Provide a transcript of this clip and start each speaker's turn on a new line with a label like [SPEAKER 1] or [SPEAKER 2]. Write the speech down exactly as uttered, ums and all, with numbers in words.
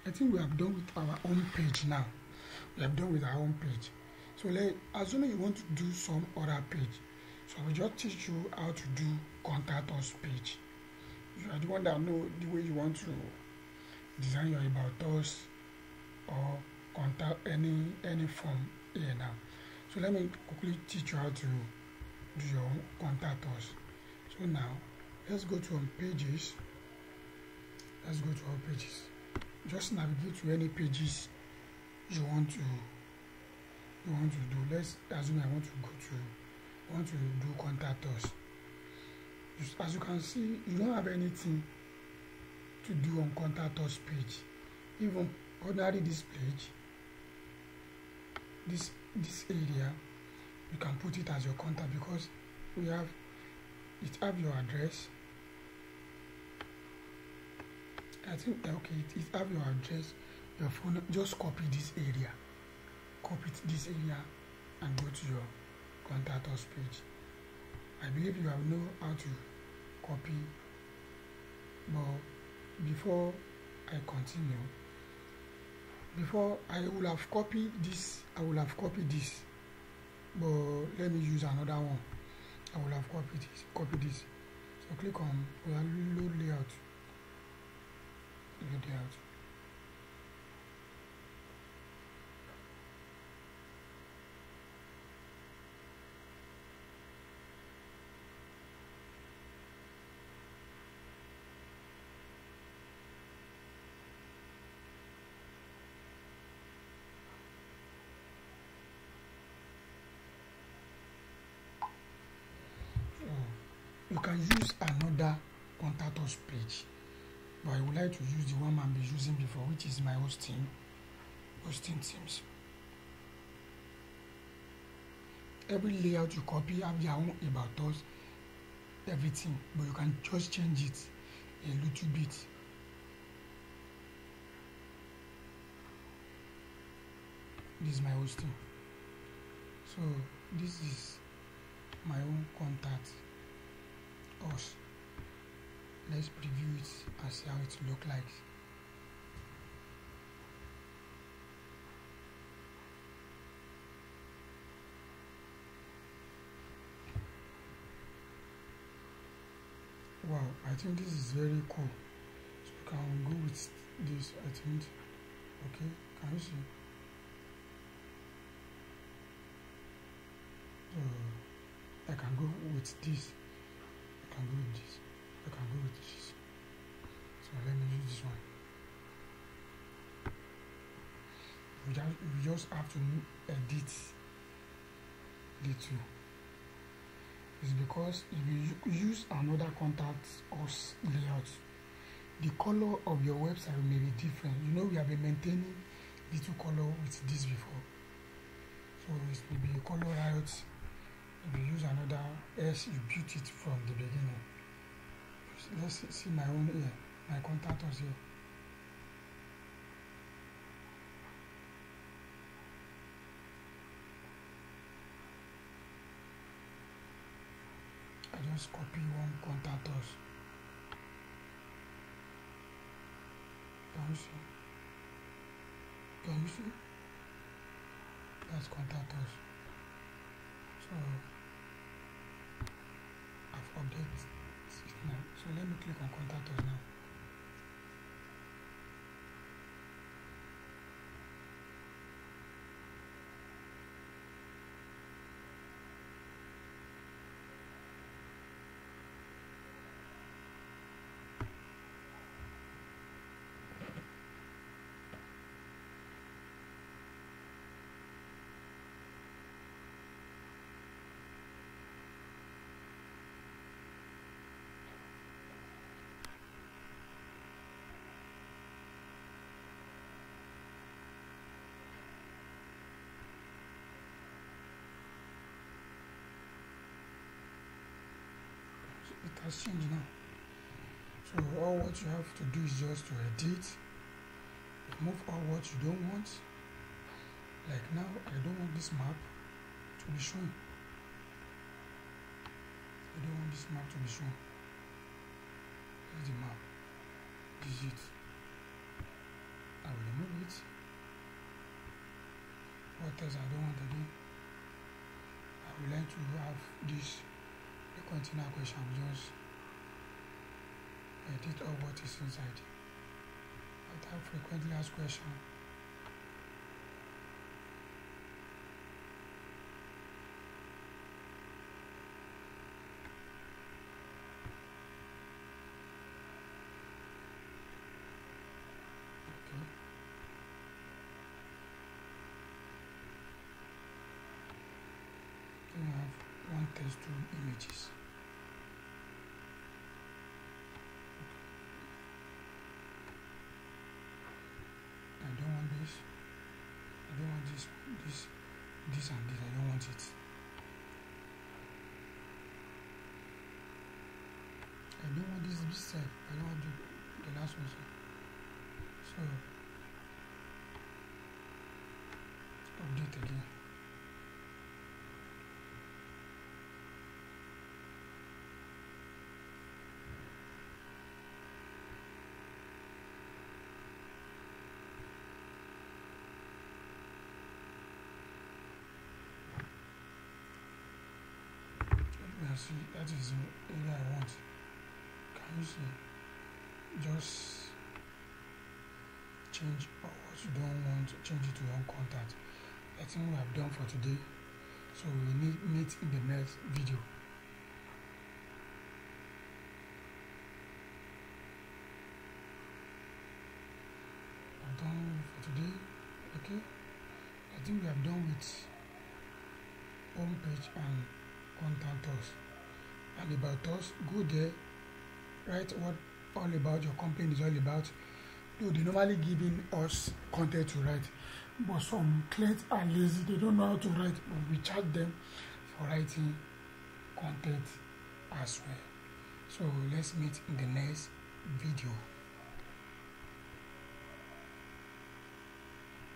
[SPEAKER 1] I think we have done with our home page now. We have done with our home page. So let assuming you want to do some other page. So we just teach you how to do contact us page. You are the one that know the way you want to design your about us or contact any any form here now. So let me quickly teach you how to do your own contact us. So now let's go to on pages. Let's go to our pages. Just navigate to any pages you want to you want to do. Let's assume I want to go to I want to do contact us. As you can see, you don't have anything to do on contact us page. Even ordinary this page, this this area, you can put it as your contact because we have it have your address. I think okay, it, it have your address, your phone. Just copy this area, copy this area, and go to your contact us page. I believe you have know how to copy, but before I continue, before I will have copied this, I will have copied this, but let me use another one. I will have copied this, copy this. So click on load layout. Load layout. You can use another contact us page, but I would like to use the one I've been using before, which is my hosting hosting teams. Every layout you copy have your own about us, everything, but you can just change it a little bit. This is my hosting, so this is my own contact us. Let's preview it and see how it look like. Wow, I think this is very cool. So you can go with this, I think. Okay, can you see? So I can go with this. I can go with this. I can go with this. So let me use this one. We just, we just have to edit the two. It's because if you use another contact us layout, the color of your website may be different. You know, we have been maintaining the two color with this before. So it will be a color layout. If you use another else, you built it from the beginning. Let's see my own here, my contact us here. I just copy one contact us. Can you see? Can you see? That's contact us. So I've updated it now. So let me click on contact us now. It has changed now. So all what you have to do is just to edit, remove all what you don't want. Like now, I don't want this map to be shown. I don't want this map to be shown. Here's the map. This is it. I will text I don't want again. I would like to have this a continual question. We just edit all what is inside. After frequently asked question. We have one text, two images. I don't want this. I don't want this, this, this and this. I don't want it. I don't want this this side. I don't want the, the last one. So, update again. See, that is the area I want. Can you see? Just change or what you don't want, change it to your own contact. I think we have done for today. So we need meet in the next video. I've done for today. Okay. I think we have done with home page and contact us. And about us, go there, write what all about your company is all about. No, they normally giving us content to write, but some clients are lazy, they don't know how to write, but we charge them for writing content as well. So let's meet in the next video.